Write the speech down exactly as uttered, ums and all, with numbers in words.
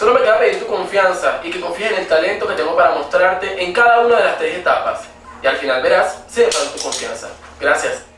Solo me queda pedir tu confianza y que confíes en el talento que tengo para mostrarte en cada una de las tres etapas. Y al final verás si de tu confianza. Gracias.